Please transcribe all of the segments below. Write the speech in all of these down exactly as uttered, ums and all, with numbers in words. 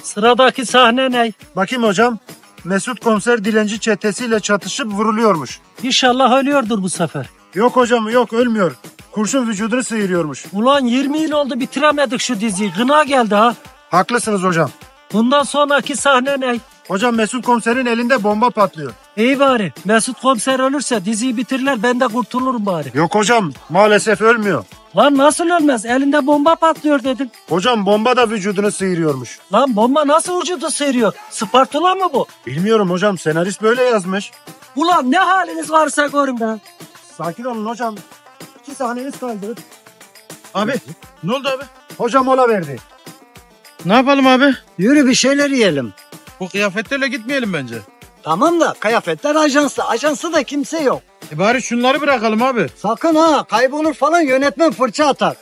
Sıradaki sahne ne? Bakayım hocam. Mesut komiser dilenci çetesiyle çatışıp vuruluyormuş. İnşallah ölüyordur bu sefer. Yok hocam yok ölmüyor. Kurşun vücudunu sıyırıyormuş. Ulan yirmi yıl oldu bitiremedik şu diziyi. Gına geldi ha. Haklısınız hocam. Bundan sonraki sahne ne? Hocam Mesut komiserin elinde bomba patlıyor. İyi bari. Mesut komiser ölürse diziyi bitirirler, ben de kurtulurum bari. Yok hocam maalesef ölmüyor. Lan nasıl ölmez? Elinde bomba patlıyor dedin. Hocam bomba da vücudunu sıyırıyormuş. Lan bomba nasıl vücudu sıyırıyor? Spartula mı bu? Bilmiyorum hocam senarist böyle yazmış. Ulan ne haliniz varsa görün be. Sakin olun hocam. İki sahneniz kaldı. Abi ne oldu abi? Hocam mola verdi. Ne yapalım abi? Yürü bir şeyler yiyelim. Bu kıyafetlerle gitmeyelim bence. Tamam da kıyafetler ajansı. Ajansı da kimse yok. E bari şunları bırakalım abi. Sakın ha, kaybolur falan, yönetmen fırça atar.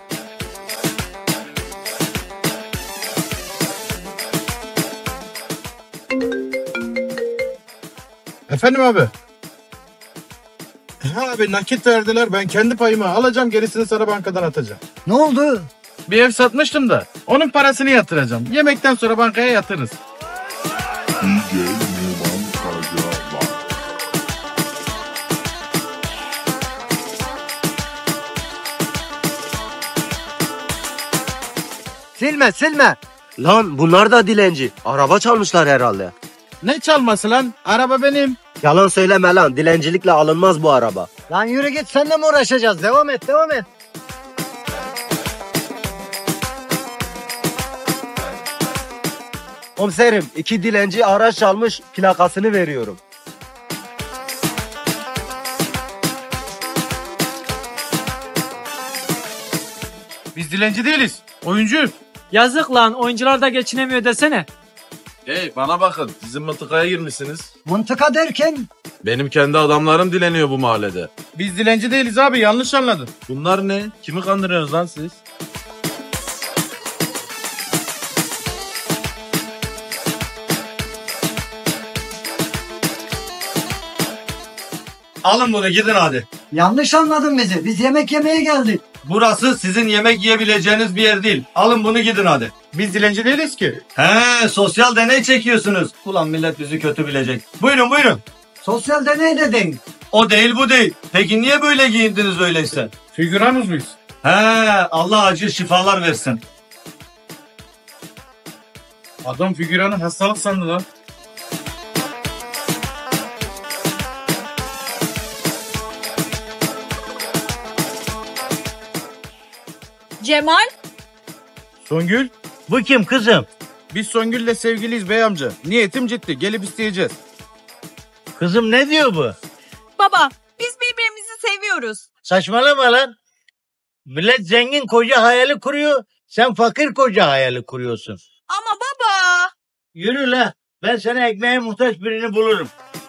Efendim abi? Ha abi nakit verdiler, ben kendi payımı alacağım, gerisini sana bankadan atacağım. Ne oldu? Bir ev satmıştım da onun parasını yatıracağım. Yemekten sonra bankaya yatırırız. D J Numan Karaca var. Silme silme. Lan bunlar da dilenci. Araba çalmışlar herhalde. Ne çalması lan? Araba benim. Yalan söyleme lan. Dilencilikle alınmaz bu araba. Lan yürü git, seninle mi uğraşacağız? Devam et, devam et. Komiserim iki dilenci araç çalmış, plakasını veriyorum. Biz dilenci değiliz. Oyuncuyuz. Yazık lan, oyuncular da geçinemiyor desene. Hey bana bakın, sizin mıntıkaya girmişsiniz. Mıntıka derken? Benim kendi adamlarım dileniyor bu mahallede. Biz dilenci değiliz abi, yanlış anladın. Bunlar ne? Kimi kandırıyorsunuz lan siz? Alın bunu gidin hadi. Yanlış anladın bizi. Biz yemek yemeye geldik. Burası sizin yemek yiyebileceğiniz bir yer değil. Alın bunu gidin hadi. Biz dilenci değiliz ki. He, sosyal deney çekiyorsunuz. Ulan millet bizi kötü bilecek. Buyurun buyurun. Sosyal deney dedin. O değil bu değil. Peki niye böyle giyindiniz öyleyse? Figüranız mıyız? He, Allah acil şifalar versin. Adam figüranı hastalık sandı lan. Cemal? Songül? Bu kim kızım? Biz Songül'le sevgiliyiz bey amca. Niyetim ciddi, gelip isteyeceğiz. Kızım ne diyor bu? Baba, biz birbirimizi seviyoruz. Saçmalama lan. Millet zengin koca hayali kuruyor. Sen fakir koca hayali kuruyorsun. Ama baba. Yürü la. Ben sana ekmeğe muhtaç birini bulurum.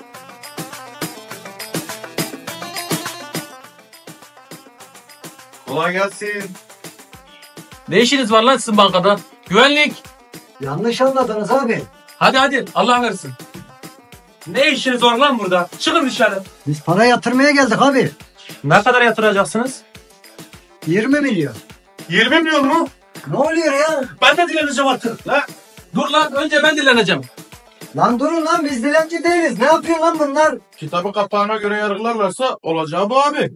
Kolay gelsin. Ne işiniz var lan sizin bankada? Güvenlik. Yanlış anladınız abi. Hadi hadi, Allah versin. Ne işiniz var lan burada? Çıkın dışarı. Biz para yatırmaya geldik abi. Ne kadar yatıracaksınız? yirmi milyon. yirmi milyon mu? Ne oluyor ya? Ben de dileneceğim artık. La. Dur lan, önce ben dileneceğim. Lan durun lan, biz dilenci değiliz. Ne yapıyor lan bunlar? Kitabı kapağına göre yargılarlarsa olacağı bu abi.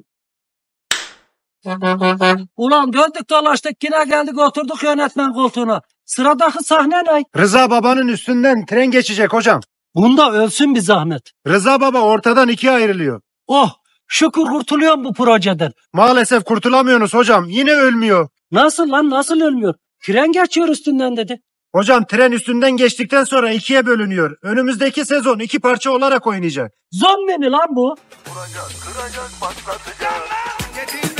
Ulan döndük dolaştık, yine geldik oturduk yönetmen koltuğuna. Sıradaki sahne ne? Rıza babanın üstünden tren geçecek hocam. Bunda ölsün bir zahmet. Rıza baba ortadan ikiye ayrılıyor. Oh, şükür kurtuluyorum bu projeden. Maalesef kurtulamıyorsunuz hocam. Yine ölmüyor. Nasıl lan, nasıl ölmüyor? Tren geçiyor üstünden dedi. Hocam tren üstünden geçtikten sonra ikiye bölünüyor. Önümüzdeki sezon iki parça olarak oynayacak. Zombi mi lan bu? Vuracak, kıracak, patlatacak.